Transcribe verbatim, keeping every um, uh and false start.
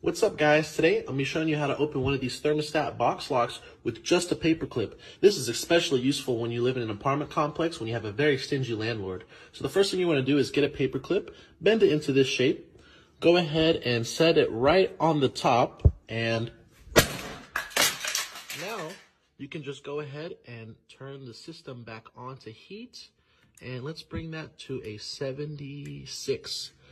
What's up guys? Today I'm going to be showing you how to open one of these thermostat box locks with just a paper clip. This is especially useful when you live in an apartment complex when you have a very stingy landlord. So the first thing you want to do is get a paper clip, bend it into this shape, go ahead and set it right on the top, and now you can just go ahead and turn the system back on to heat, and let's bring that to a seventy-six.